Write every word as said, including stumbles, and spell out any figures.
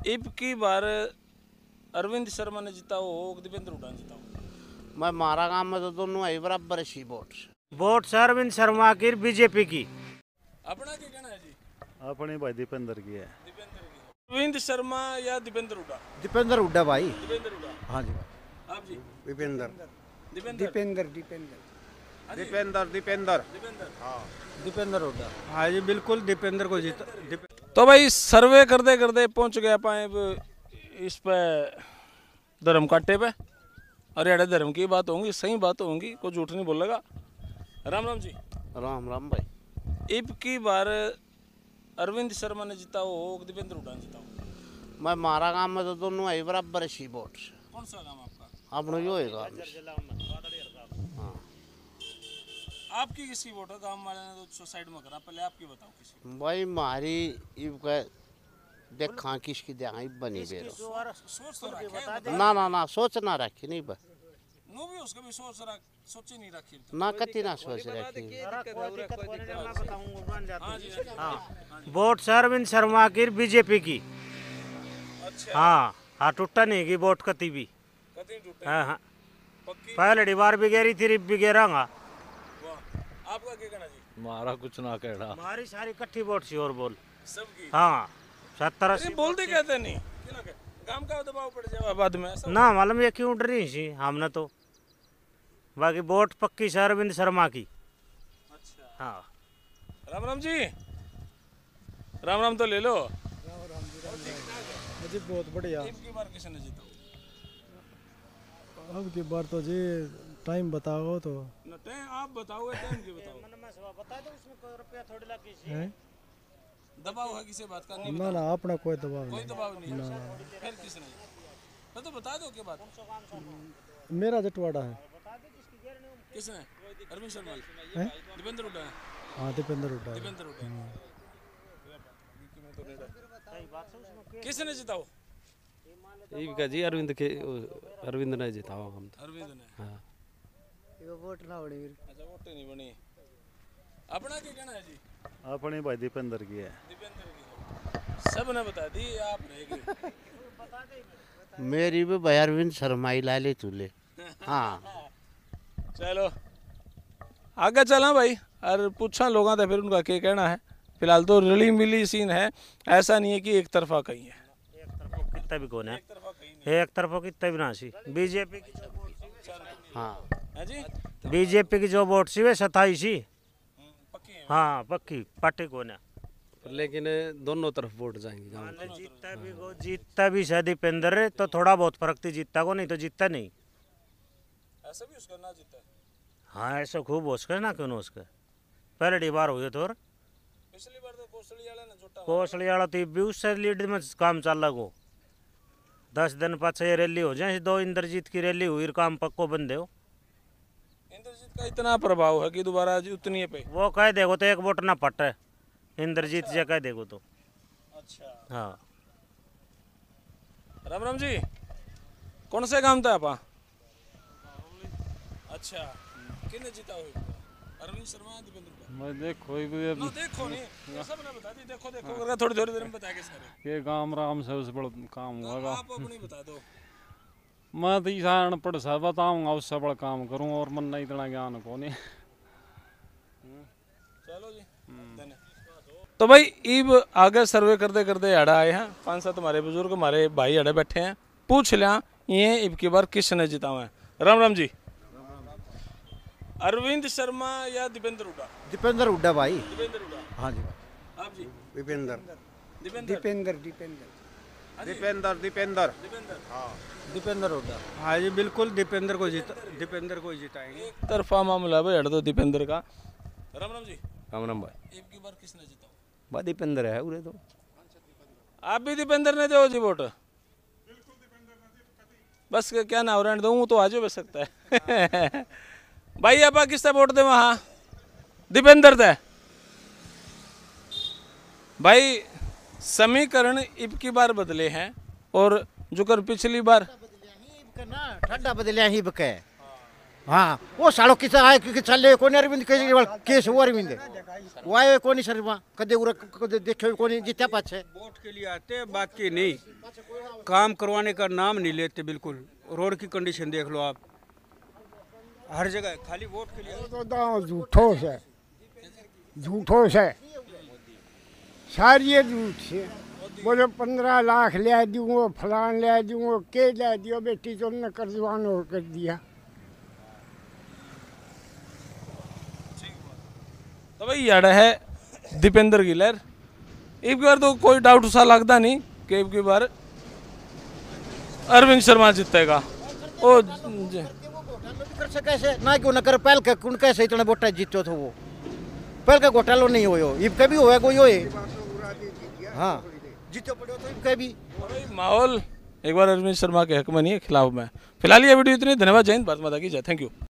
इब की बार अरविंद शर्मा ने जीता हो दीपेंद्र हुड्डा ने जीता हो? मैं मारा गांव में तो दोनों है बराबर सी वोट वोट से अरविंद शर्मा की बीजेपी की। अपना क्या कहना है जी? अपनी भाई दीपेंद्र की है। दीपेंद्र की। अरविंद शर्मा या दीपेंद्र हुड्डा? दीपेंद्र हुड्डा भाई। दीपेंद्र हुड्डा। हाँ जी। आप जी? दीपेंद्र दीपेंद्र दीपेंद्र दीपेंद्र दीपेंद्र दीपेंद्र दीपेंद्र हाँ दीपेंद्र हुड्डा। हाँ जी बिल्कुल दीपेंद्र को जीता। तो भाई सर्वे करते करते पहुंच गया पाए इस पे धर्म काटे पे, और यार धर्म की बात होंगी, सही बात होंगी, कोई झूठ नहीं बोलेगा। राम राम जी। राम राम भाई। इब की बार अरविंद शर्मा ने जीता हो दीपेंद्र हुड्डा ने जीता हो? मैं मारा गांव में तो दोनों है बराबर सी वोट कौन सा गाँव आपका? अपना यो है गाँव। हाँ आपकी किसी वोट है? गाँव वाले ने तो साइड में करा, पहले आपकी बताओ किसी। भाई मारी इब का देखा किसकी देखा इब बनी बेरो। सोच तो रखे ना ना ना सोच ना रखी नहीं बस नो भी उसका भी सोच रख सोची नहीं रखी ना कति ना सोच रखी। हाँ वोट से अरविंद शर्मा की बीजेपी की। अच्छा हाँ हाँ टूटा नहीं की वोट कती भी। कति टूटे हाँ हाँ पक्की। पहले बार भी गेरी थी भी गेरांगा। वाह आपका क्या कहना जी? मारा कुछ ना कहना। हमारी सारी इकट्ठी वोट सी और बोल। सबकी? हाँ सत्तर अरे बोलते कहते नहीं काम का दबाव पड़ जाए बाद में ऐसा? ना मालूम ये क्यों डरी सी हमने तो, बाकी वोट पक्की से अरविंद शर्मा की। अच्छा हाँ राम राम जी। राम राम तो ले लो। जी बहुत बढ़िया। इब की बार किसने जीता? अब की बार तो जी टाइम बताओ तो न टाइम आप बताओ, टाइम की बताओ। बता दो उसमें रुपया थोड़ी लगी है दबाव है किसी बात का? नहीं ना ना अपना कोई दबाव कोई नहीं। दबाव नहीं है। फिर किसने? तो, तो बता दो क्या बात? मेरा जटवाड़ा है। किसने? अरविंद शर्मा हैं? दीपेंद्र हुड्डा? हाँ दीपेंद्र हुड्डा है। दीपेंद्र हुड्डा किसने जीता? का जी अरविंद के अरविंद ने जीता हम तो। अरविंद ने। हाँ ये वोट ना बनी। अच्छा वोट नहीं बनी। अपना क्या कहना है जी? अपनी भाई दीपेंद्र की है। दीपेंद्र की। सब ने बता दी, आप रहेगी। मेरी भी भाई अरविंद शर्मा ही ला ले चूल्हे। हाँ चलो आगे चला भाई और पूछा लोगों से फिर उनका क्या कहना है। फिलहाल तो रली मिली सीन है, ऐसा नहीं है कि एक तरफा कहीं है। एक तरफा कितना भी कौन है? एक तरफा कहीं नहीं एक तरफा कितना भी ना सी बीजेपी की। हाँ है जी। बीजेपी की जो वोट सी वे सताईस सी। पक्की है। हाँ पक्की पार्टी कौन है? लेकिन दोनों तरफ वोट जाएंगे जहाँ तक। जीतता भी को जीतता भी शायद दीपेंद्र तो थोड़ा बहुत फर्क थी, जीतता को नहीं तो जीतता नहीं। ऐसा भी उसका ना जीता है। हाँ ऐसा खूब हो उसका ना क्यों ना उसका पहले बार हुई तो। और पिछली बार तो कोसली वाला ने झूठा कोसली वाला तो भी उससे लीड में काम चल रहा को दस दिन पाछे रैली हो जाए दो इंद्रजीत की रैली हुई काम पक्को बंदे हो। इंद्रजीत का इतना प्रभाव है कि दोबारा उतनी पे वो कह देखो तो एक वोट ना पटे इंद्रजीत जी कह देखो तो। अच्छा हाँ राम राम जी। कौन से काम था आपा? अच्छा किसने जीता हुई? अरविंद शर्मा या दीपेंद्र हुड्डा? मैं देखो ना देखो नहीं ये सब ने बता दी। देखो देखो करके थोड़ी थोड़ी देर में बताएंगे सारे। ये काम राम से उस बड़ा काम होगा। आप अपनी बता दो। मैं तो ईसा अनपढ़ सा बताऊंगा उससे बड़ा काम करूँ और मन नहीं इतना ज्ञान को नहीं। चलो जी धन्यवाद। तो भाई ईब आगे सर्वे करते करते अड़ा आए हैं, पाँच सात हमारे बुजुर्ग हमारे भाई अड़े बैठे हैं। पूछ लिया ये ईब की बार किसने जीता हुआ है? राम राम जी। अरविंद शर्मा या दीपेंद्र हुड्डा? दीपेंद्र हुड्डा भाई। दीपेंद्र हुड्डा। हाँ जी। आप जी? दीपेंद्र दीपेंद्र दीपेंद्र दीपेंद्र दीपेंद्र दीपेंद्र दीपेंद्र दीपेंद्र हुड्डा। हाँ जी बिल्कुल दीपेंद्र को जीता दीपेंद्र को जिताएंगे। एक तरफा मामला भाई हट दो दीपेंद्र का। राम राम जी। राम राम भाई। ईब की बार किसने जीता? भाई दीपेंद्र है उरे तो। आप भी दीपेंद्र ने दो जी वोट? बस क्या ना रहने दो तो आज बच सकता है। भाई आप किससे वोट दे? वहाँ दीपेंद्र दे भाई। समीकरण इब की बार बदले हैं और जो कर पिछली बार ठंडा बदलिया ही बके हाँ वो सालों किसा आए कि चले कोणी अरविंद केजरीवाल केस वो अरविंद वो आए कोणी शर्मा कदे उरा कदे देखे कोणी जीत्या पाछे वोट के लिए आते बाकी नहीं काम करवाने का नाम नहीं लेते बिल्कुल। रोड की कंडीशन देख लो आप, हर जगह खाली वोट के लिए। तो दांव झूठो से झूठो से सारी झूठ से बोले पंद्रह लाख ले दूंगो फलान ले दूंगो के ले दियो बेटी तो न कर्जवान हो कर दिया। तो भाई यार है दीपेंद्र गिलर एक बार तो कोई डाउट सा लगता नहीं कि एक बार अरविंद शर्मा जीतेगा। ओ कर सके से ना क्यों न कर पहल के कुन कैसे इतना वोटा जीतो तो वो पहल का घोटालो नहीं होयो इब कभी होया कोई होए। हाँ जीतो पड़ो तो इब कभी माहौल एक बार अरविंद शर्मा के हक में नहीं है, खिलाफ में। फिलहाल ये वीडियो इतनी, धन्यवाद, जय हिंद, भारत माता की जय, थैंक यू।